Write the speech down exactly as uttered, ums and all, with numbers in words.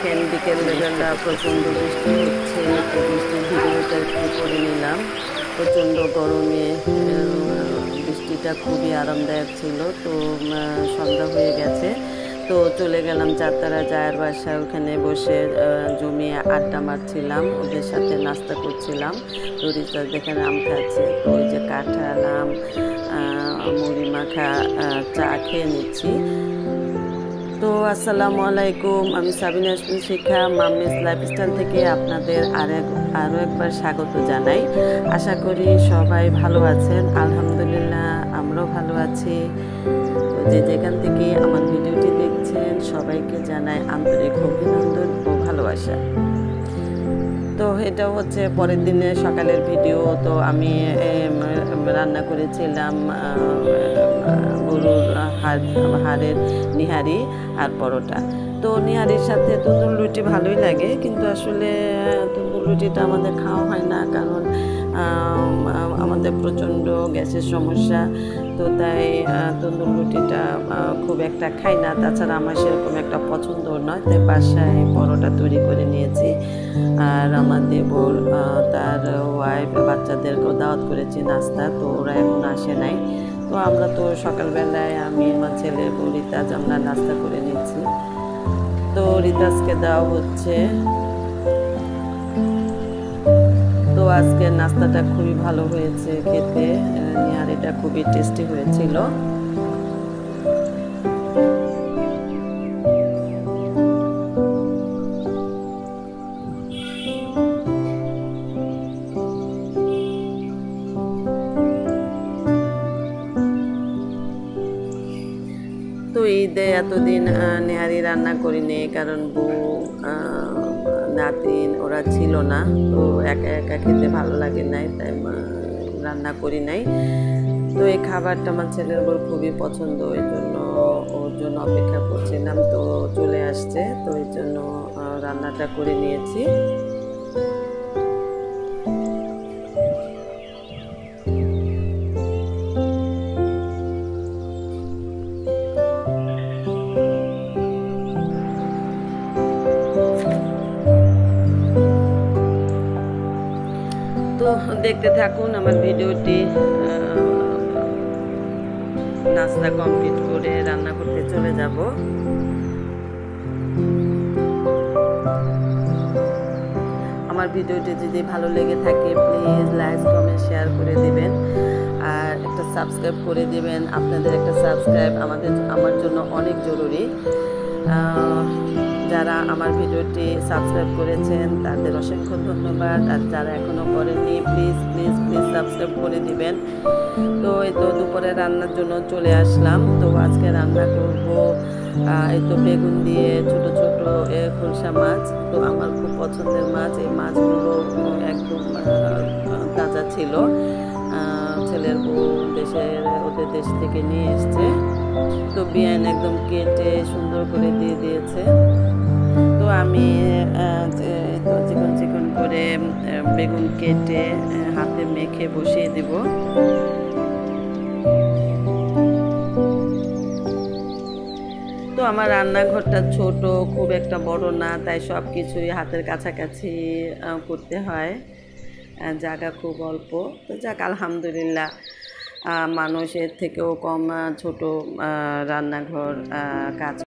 দেখেন বিকেলবেলা প্রচণ্ড বৃষ্টি হচ্ছে, তো বৃষ্টির ভিডিওটা একটু করে নিলাম। প্রচণ্ড গরমে বৃষ্টিটা খুবই আরামদায়ক ছিল। তো সন্ধ্যা হয়ে গেছে, তো চলে গেলাম চারতারা জায়ের বাসায়। ওখানে বসে জমিয়ে আড্ডা মারছিলাম, ওদের সাথে নাস্তা করছিলাম। তো রিচার্জ দেখেন আম খাচ্ছে, তো ওই যে কাঁঠাল আম মুড়ি মাখা চা খেয়ে নিচ্ছি। তো আসসালামু আলাইকুম, আমি সাবিনা ইয়াসমিন শিখা মাম্মিস লাইফস্টাইল থেকে আপনাদের আরেক আরও একবার স্বাগত জানাই। আশা করি সবাই ভালো আছেন। আলহামদুলিল্লাহ আমরাও ভালো আছি। তো যে যেখান থেকে আমার ভিডিওটি দেখছেন সবাইকে জানাই আন্তরিক অভিনন্দন ও ভালোবাসা। তো এটা হচ্ছে পরের দিনে সকালের ভিডিও। তো আমি রান্না করেছিলাম গরুর হাড় হাড়ের নিহারি আর পরোটা। তো নিহারির সাথে তন্দুর রুটি ভালোই লাগে, কিন্তু আসলে তন্দুর রুটিটা আমাদের খাওয়া হয় না, কারণ আমাদের প্রচণ্ড গ্যাসের সমস্যা। তো তাই তন্দুর রুটিটা খুব একটা খাই না। তাছাড়া আমার সেরকম একটা পছন্দ নয়, তাই বাসায় পরোটা তৈরি করে নিয়েছি। আর আমার দেবর তার ওয়াইফ বাচ্চাদেরকেও দাওয়াত করেছি নাস্তা, তো ওরা এখন আসে নাই। তো আমরা তো সকালবেলায় আমি আমার ছেলে বউ রিতাজ আমরা নাস্তা করে নিচ্ছি। তো রিতাজকে দেওয়া হচ্ছে। তো আজকে নাস্তাটা খুবই ভালো হয়েছে খেতে, নিহারিটা খুবই টেস্টি হয়েছিল। তো ঈদে এতদিন নেহারি রান্না করিনি, কারণ বউ নাতিন ওরা ছিল না। তো একা একা খেতে ভালো লাগে নাই, তাই রান্না করি নাই। তো এই খাবারটা আমার ছেলের বউ খুবই পছন্দ, এই জন্য ওর জন্য অপেক্ষা করছিলাম। তো চলে আসছে, তো এই জন্য রান্নাটা করে নিয়েছি। তো দেখতে থাকুন আমার ভিডিওটি। নাস্তা কমপ্লিট করে রান্না করতে চলে যাব। আমার ভিডিওটি যদি ভালো লেগে থাকে প্লিজ লাইক কমেন্ট শেয়ার করে দিবেন, আর একটা সাবস্ক্রাইব করে দিবেন। আপনাদের একটা সাবস্ক্রাইব আমাদের আমার জন্য অনেক জরুরি। যারা আমার ভিডিওটি সাবস্ক্রাইব করেছেন তাদের অসংখ্য ধন্যবাদ, আর যারা এখনও করেননি প্লিজ প্লিজ প্লিজ সাবস্ক্রাইব করে দিবেন। তো এই তো দুপুরে রান্নার জন্য চলে আসলাম। তো আজকে রান্না করব এই তো বেগুন দিয়ে ছোট ছোট খলসা মাছ। তো আমার খুব পছন্দের মাছ, এই মাছগুলো একদম তাজা ছিল। ছেলের বউ দেশের ওদের দেশ থেকে নিয়ে এসছে। তো বিয়ান একদম কেটে সুন্দর করে দিয়ে দিয়েছে। তো আমি তো চিকন চিকন করে বেগুন কেটে হাতে মেখে বসিয়ে দিব। তো আমার রান্নাঘরটা ছোট, খুব একটা বড় না, তাই সব কিছুই হাতের কাছাকাছি করতে হয়, জায়গা খুব অল্প। তো যাক আলহামদুলিল্লাহ, মানুষের থেকেও কম ছোট রান্নাঘর কাজ